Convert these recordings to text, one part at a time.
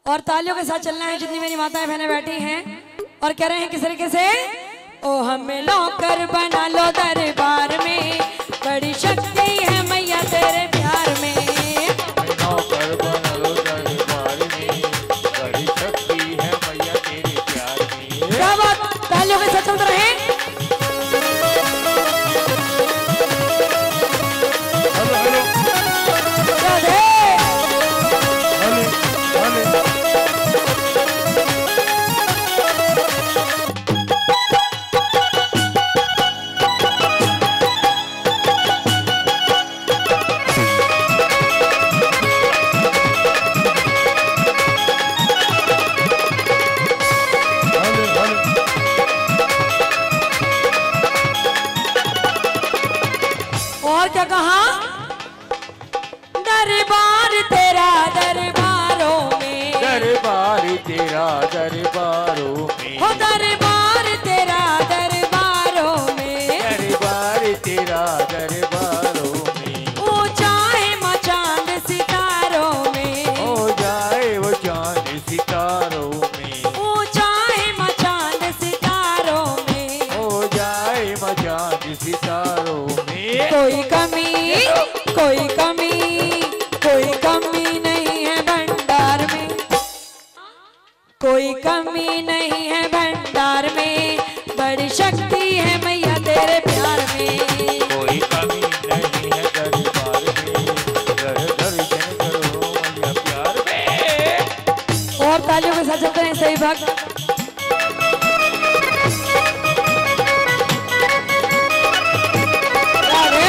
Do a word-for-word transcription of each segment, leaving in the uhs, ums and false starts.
और तालियों के साथ चलना है जितनी मेरी माताएं बहनें बैठी हैं और कह रहे हैं किस तरीके से, ओ हमें नौकर बना लो दरबार में, बड़ी शक्ति है मैया तेरे प्यार में। नौकर बना लो दरबार में, बड़ी शक्ति है मैया तेरे प्यार में। क्या बात, तालियों के साथ चलते रहे। Hello hello Radhe hello hello और क्या कहा, दरबार तेरा दरबारों में, दरबार तेरा दरबारों में, हो दरबार तेरा दरबारों में, दरबार तेरा दरबारों में। ऊंचा है माँ चांद सितारों में, हो जाए वो चांद सितारों में, ऊंचा है माँ चांद सितारों में, हो जाए वो चांद सितारों में। कोई कमी कोई कमी कोई कमी नहीं है भंडार में, कोई कमी नहीं है भंडार में, बड़ी शक्ति है मैया तेरे प्यार में। कोई कमी नहीं है दरबार में, दर दर्शन करो मैया प्यार में। और तालियों के साथ चलते हैं सही भक्त। राधे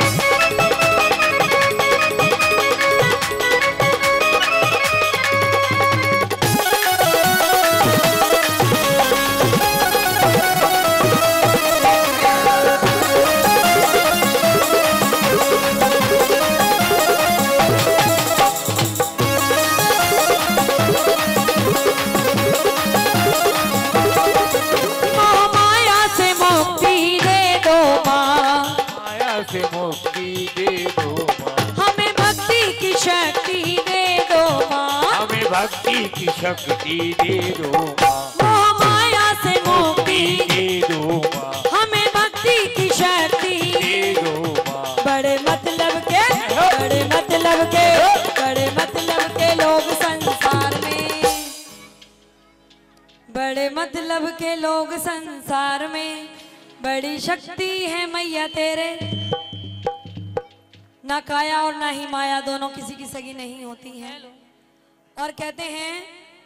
से मुक्ति दे दो माँ, हमें भक्ति की शक्ति दे दो माँ, हमें भक्ति की शक्ति दे दो माँ, मोह माया से मुक्ति दे दो माँ, हमें भक्ति की शक्ति दे दो माँ। बड़े मतलब के बड़े मतलब के बड़े मतलब के लोग संसार में, बड़े मतलब के लोग संसार में, बड़ी शक्ति है मैया तेरे। ना काया और ना ही माया दोनों किसी की सगी नहीं होती हैं। और कहते हैं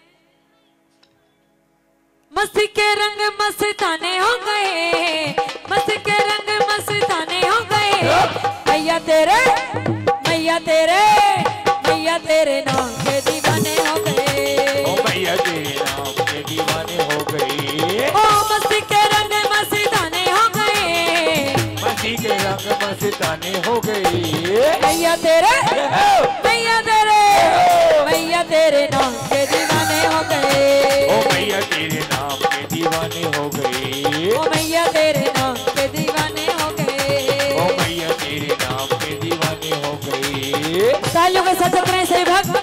मस्ती के रंग मस्ताने हो गए, मस्ती के रंग मस्ताने हो गए, मैया तेरे मैया तेरे मैया तेरे नाम के दीवाने हो गए, ओ मैया तेरे नाम के दीवाने हो गए, ओ मस्ती के रंग मस्ताने हो गए, मस्ती के रंग मस्ताने हो गए, मैया तेरे मैया तेरे मैया तेरे नाम के दीवाने हो गए, ओ मैया तेरे नाम के दीवाने हो गए, ओ मैया तेरे नाम के दीवाने हो गए, ओ मैया तेरे नाम के दीवाने हो गए। तालियों के साथ अपने से भक्त।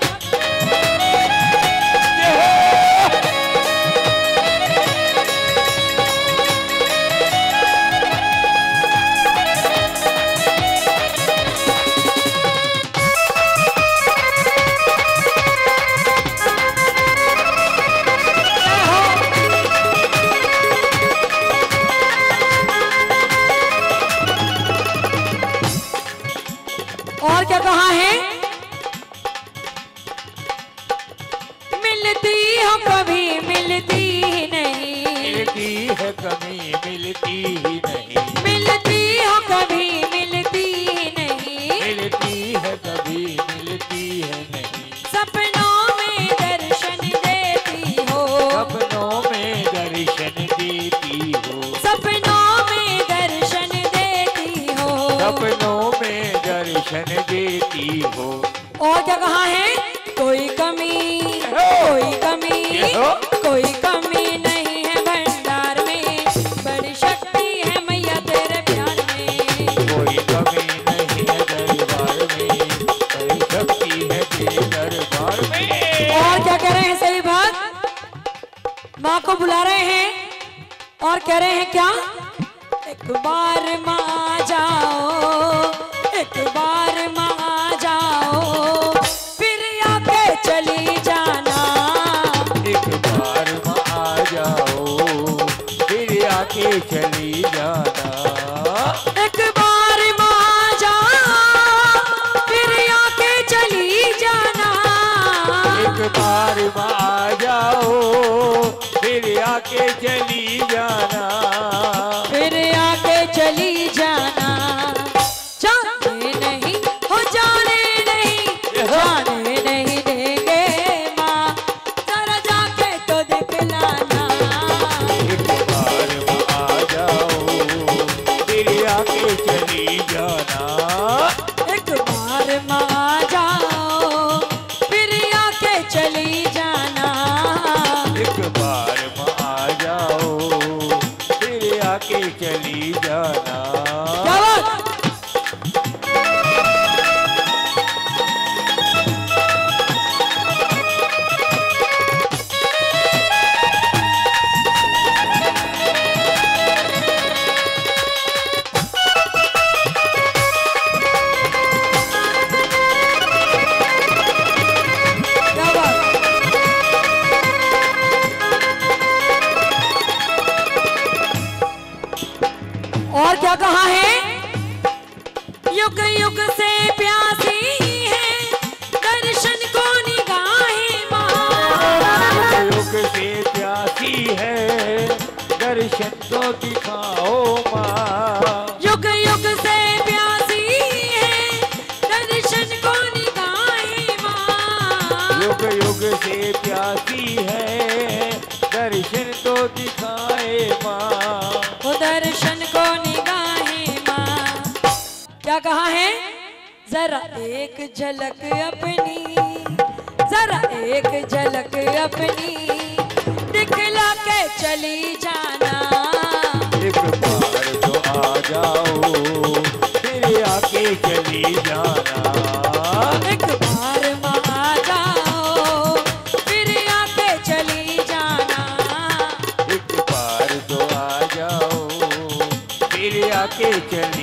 और क्या कहा है, मिलती हो कभी मिलती ही नहीं, मिलती है कभी मिलती ही नहीं, मिलती हो कभी मिलती ही नहीं, मिलती है कभी मिलती है नहीं, सपनों में दर्शन देती हो, सपनों में दर्शन देती हो, सपनों में दर्शन देती हो, सपनों में दर्शन देती हो। और क्या कहा है, कोई कमी कोई कमी कोई कमी नहीं है भंडार में, बड़ी शक्ति है मैया तेरे प्यार में, कोई कमी नहीं है दरबार में, बड़ी शक्ति है तेरे दरबार में। और क्या क्या कह रहे हैं सही बात? माँ को बुला रहे हैं और कह रहे हैं क्या? एक बार माँ जाओ, एक बार माँ जाओ, फिर आके चली जाना। एक बार माँ जाओ, फिर आके चली जाना। एक बार माँ जाओ, फिर आके चली जाना। एक बार माँ जाओ, फिर आके चली जाना। फिर आके चली जाना। जाने नहीं हो, जाने नहीं, जाने नहीं देंगे माँ, जरा जाके तो दिखलाना। एक बार माँ जाओ, फिर आके चली जाना। एक बार माँ जाओ, फिर आके चली जाना। एक बार माँ जाओ, फिर आके चली जाना। क्या बात? क्या बात? और क्या कहा है? युग युग से प्यासी है दर्शन को निगाहें माँ। युग से प्यासी है, दर्शन तो दिखाओ माँ। युग युग से प्यासी है दर्शन को निगाहें माँ। युग युग से प्यासी है, दर्शन तो दिखाए माँ। वो दर्शन को निगाहें माँ। क्या कहा है? जरा एक झलक अपनी, जरा एक झलक अपनी दिखला के चली जाना। एक बार तो आ जाओ, फिर आके चली जाना। एक बार माँ जाओ, फिर आके चली जाना। एक बार तो आ जाओ, फिर आके चली